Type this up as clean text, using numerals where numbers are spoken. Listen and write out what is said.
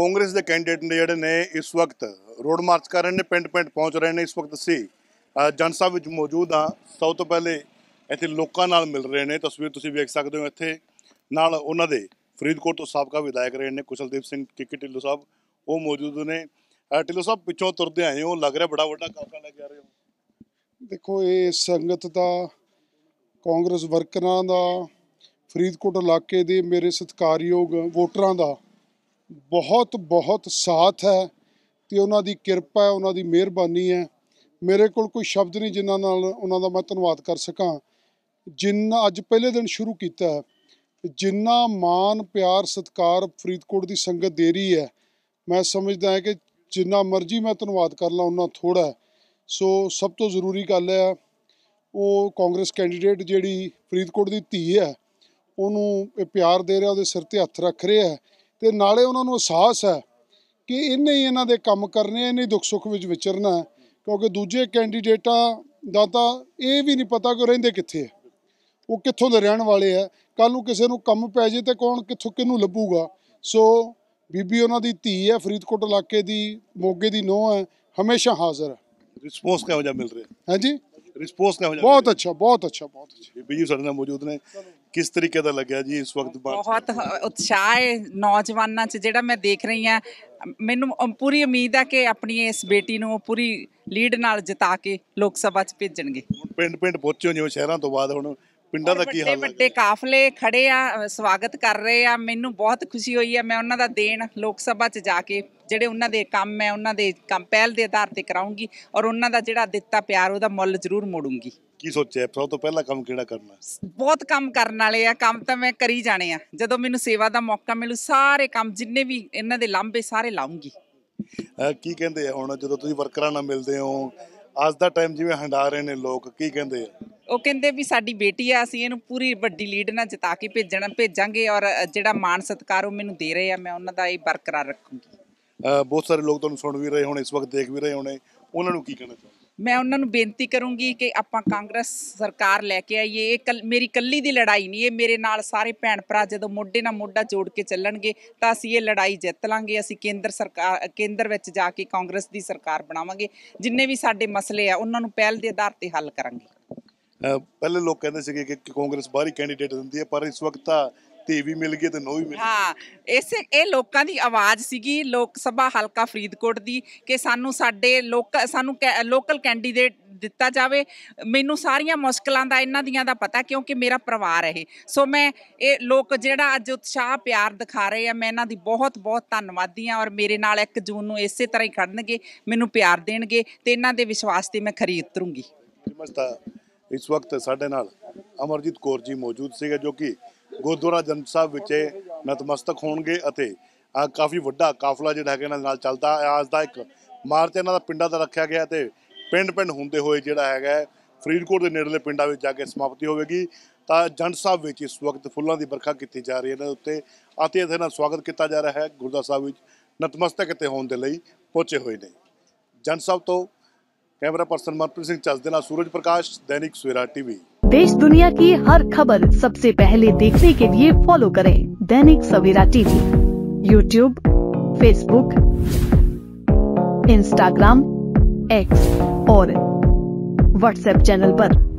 कांग्रेस के कैंडिडेट ने जिहड़े ने इस वक्त रोड मार्च कर रहे हैं, पिंड पिंड पहुँच रहे हैं। इस वक्त असी जनसभा विच मौजूद हाँ। सब तो पहले इत्थे लोकां नाल मिल रहे हैं। तस्वीर तुसीं वेख सकदे हो। इत्थे नाल उन्हां दे फरीदकोट तो साबका विधायक रहे हैं कुशलदीप सिंह किक्की ढिल्लों साहब, वो मौजूद ने। ढिल्लों साहब पिछों तुरदे आए हो, लग रहा बड़ा वड्डा काफला लेके आ रहे हो। देखो ये संगत का कांग्रेस वर्करां दा फरीदकोट इलाके दे मेरे सत्कारयोग वोटरां दा बहुत बहुत साथ है ते उन्हां दी किरपा है, उन्हां दी मेहरबानी है। मेरे कोल कोई शब्द नहीं जिन्हां नाल उन्हां दा मैं धन्नवाद कर सकां। जिन्ना अज पहले दिन शुरू कीता है, जिन्ना मान प्यार सत्कार फरीदकोट की संगत दे रही है, मैं समझदा है कि जिन्ना मर्जी मैं धन्नवाद कर ला उन्ना थोड़ा है। सो सब तो जरूरी गल है वो कांग्रेस कैंडीडेट जिहड़ी फरीदकोट की धी है उन्होंने प्यार दे रहा, उहदे सिर ते हत्थ रख रहे है ते नाले उन्होंने एहसास है कि इन्हें ही इन्हां दे काम करने, इन्हें दुख सुख विच विचरना है। क्योंकि दूजे कैंडीडेटां दा तां ये भी नहीं पता कि रहिंदे कित्थे है, वो कित्थों दे रहण वाले है। कल नूं किसे नूं कम पै जे ते कौन कित्थों किहनूं लभूगा। सो बीबी उन्हां दी धी है, फरीदकोट इलाके दी मोगे दी नूंह है, हमेशा हाज़र है। रिस्पोंस किहो जिहा मिल रहा है जी? रिस्पोंस किहो जिहा? बहुत अच्छा, बहुत अच्छा, बहुत अच्छा। बीबी जी साडे नाल मौजूद ने, किस तरीके का लग्या जी इस वक्त? बहुत उत्साह है नौजवानों च जिहड़ा मैं देख रही हाँ। मैनूं पूरी उम्मीद है कि अपनी इस बेटी नूं पूरी लीड नाल जिता के लोक सभा च भेजणगे। पिंड पिंड पहुंचे हो जिवें शहरां तो बाद हुण पिंडां दा की हाल है? ਵੱਡੇ ਕਾਫਲੇ ਖੜੇ ਆ, ਸਵਾਗਤ ਕਰ ਰਹੇ ਆ। ਮੈਨੂੰ ਬਹੁਤ ਖੁਸ਼ੀ ਹੋਈ ਹੈ। ਮੈਂ ਉਹਨਾਂ ਦਾ ਦੇਣ ਲੋਕ ਸਭਾ 'ਚ ਜਾ ਕੇ ਜਿਹੜੇ ਉਹਨਾਂ ਦੇ ਕੰਮ ਹੈ ਉਹਨਾਂ ਦੇ ਕੰਮ ਪਹਿਲ ਦੇ ਆਧਾਰ ਤੇ ਕਰਾਉਂਗੀ ਔਰ ਉਹਨਾਂ ਦਾ ਜਿਹੜਾ ਦਿੱਤਾ ਪਿਆਰ ਉਹਦਾ ਮੁੱਲ ਜ਼ਰੂਰ ਮੋੜੂੰਗੀ। ਕੀ ਸੋਚਿਆ ਸਭ ਤੋਂ ਪਹਿਲਾ ਕੰਮ ਕਿਹੜਾ ਕਰਨਾ? ਬਹੁਤ ਕੰਮ ਕਰਨ ਵਾਲੇ ਆ, ਕੰਮ ਤਾਂ ਮੈਂ ਕਰੀ ਜਾਣੇ ਆ। ਜਦੋਂ ਮੈਨੂੰ ਸੇਵਾ ਦਾ ਮੌਕਾ ਮਿਲੂ ਸਾਰੇ ਕੰਮ ਜਿੰਨੇ ਵੀ ਇਹਨਾਂ ਦੇ ਲਾਂਭੇ ਸਾਰੇ ਲਾਉਂਗੀ। ਕੀ ਕਹਿੰਦੇ ਆ ਹੁਣ ਜਦੋਂ ਤੁਸੀਂ ਵਰਕਰਾਂ ਨਾਲ ਮਿਲਦੇ ਹੋ ਅੱਜ ਦਾ ਟਾਈਮ ਜਿਵੇਂ ਹੰਡਾ ਰਹੇ ਨੇ ਲੋਕ, ਕੀ ਕਹਿੰਦੇ ਆ? ਉਹ ਕਹਿੰਦੇ ਵੀ ਸਾਡੀ ਬੇਟੀ ਆ, ਅਸੀਂ ਇਹਨੂੰ ਪੂਰੀ ਵੱਡੀ ਲੀਡ ਨਾਲ ਜਿਤਾ ਕੇ ਭੇਜਾਂਗੇ ਔਰ ਜਿਹੜਾ ਮਾਣ ਸਤਿਕਾਰ ਉਹ ਮੈਨੂੰ ਦੇ ਰਹੇ ਆ, ਮੈਂ ਉਹਨਾਂ ਦਾ ਇਹ ਬਰਕਰਾਰ ਰੱਖੂੰਗੀ। ਬਹੁਤ ਸਾਰੇ ਲੋਕ ਤੁਹਾਨੂੰ ਸੁਣ ਵੀ ਰਹੇ ਹੋਣੇ, ਇਸ ਵਕਤ ਦੇਖ ਵੀ ਰਹੇ ਹੋਣੇ, ਉਹਨਾਂ ਨੂੰ ਕੀ ਕਹਿਣਾ ਚਾਹੁੰਦੇ? ਮੈਂ ਉਹਨਾਂ ਨੂੰ ਬੇਨਤੀ ਕਰੂੰਗੀ ਕਿ ਆਪਾਂ ਕਾਂਗਰਸ ਸਰਕਾਰ ਲੈ ਕੇ ਆਈਏ। ਇਹ ਮੇਰੀ ਕੱਲੀ ਦੀ ਲੜਾਈ ਨਹੀਂ, ਇਹ ਮੇਰੇ ਨਾਲ ਸਾਰੇ ਭੈਣ ਭਰਾ ਜਦੋਂ ਮੋਢੇ ਨਾਲ ਮੋਢਾ ਜੋੜ ਕੇ ਚੱਲਣਗੇ ਤਾਂ ਅਸੀਂ ਇਹ ਲੜਾਈ ਜਿੱਤ ਲਾਂਗੇ। ਅਸੀਂ ਕੇਂਦਰ ਵਿੱਚ ਜਾ ਕੇ ਕਾਂਗਰਸ ਦੀ ਸਰਕਾਰ ਬਣਾਵਾਂਗੇ। ਜਿੰਨੇ ਵੀ ਸਾਡੇ ਮਸਲੇ ਆ ਉਹਨਾਂ ਨੂੰ ਪਹਿਲ ਦੇ ਆਧਾਰ ਤੇ ਹੱਲ ਕਰਾਂਗੇ। ਪਹਿਲੇ ਲੋਕ ਕਹਿੰਦੇ ਸੀਗੇ ਕਿ ਕਾਂਗਰਸ ਬਾਹਰੀ ਕੈਂਡੀਡੇਟ ਦਿੰਦੀ ਹੈ, ਪਰ ਇਸ ਵਕਤ ਤਾਂ ਧੀ ਵੀ ਮਿਲ ਗਈ ਤੇ ਨੋ ਵੀ ਮਿਲ ਗਈ। ਹਾਂ, ਇਹ ਲੋਕਾਂ ਦੀ ਆਵਾਜ਼ ਸੀਗੀ ਲੋਕ ਸਭਾ ਹਲਕਾ ਫਰੀਦਕੋਟ ਦੀ ਕਿ ਸਾਨੂੰ ਸਾਨੂੰ ਲੋਕਲ ਕੈਂਡੀਡੇਟ ਦਿੱਤਾ ਜਾਵੇ। ਮੈਨੂੰ ਸਾਰੀਆਂ ਮੁਸ਼ਕਲਾਂ ਦਾ ਇਹਨਾਂ ਦੀਆਂ ਦਾ ਪਤਾ ਕਿਉਂਕਿ ਮੇਰਾ ਪਰਿਵਾਰ ਹੈ। ਸੋ ਮੈਂ ਇਹ ਲੋਕ ਜਿਹੜਾ ਅੱਜ ਉਤਸ਼ਾਹ ਪਿਆਰ ਦਿਖਾ ਰਹੇ ਆ, ਮੈਂ ਇਹਨਾਂ ਦੀ ਬਹੁਤ ਬਹੁਤ ਧੰਨਵਾਦੀ ਹਾਂ। ਔਰ ਮੇਰੇ ਨਾਲ 1 ਜੂਨ ਨੂੰ ਇਸੇ ਤਰ੍ਹਾਂ ਹੀ ਖੜਨਗੇ, ਮੈਨੂੰ ਪਿਆਰ ਦੇਣਗੇ ਤੇ ਇਹਨਾਂ ਦੇ ਵਿਸ਼ਵਾਸ ਤੇ ਮੈਂ ਖਰੀ ਉਤਰੂੰਗੀ। इस वक्त साढ़े नाल अमरजीत कौर जी मौजूद सीगे जो कि गुरुद्वारा जन साहब विच नतमस्तक होणगे अते काफ़ी वड्डा काफला जिहड़ा है नाल चलदा। आज दा एक मार्च इन्हां दा पिंडां दा रखिया गया ते पिंड पिंड हुंदे होए जिहड़ा है फरीदकोट के नेड़ले पिंडां विच जाके समाप्ति होवेगी। तां जन साहब विच इस वक्त फुल्लां दी बरखा कीती जा रही है इन्हां उत्ते अते इहदे नाल स्वागत किया जा रहा है। गुरुद्वारा साहब विच नतमस्तक इत्थे होण दे लई पहुंचे होए ने। जन साहब तो कैमरा पर्सन मनप्रीत सिंह चस दे नाल सूरज प्रकाश, दैनिक सवेरा टीवी। देश दुनिया की हर खबर सबसे पहले देखने के लिए फॉलो करें Dainik Savera TV, YouTube, Facebook, Instagram, X और व्हाट्सएप चैनल पर।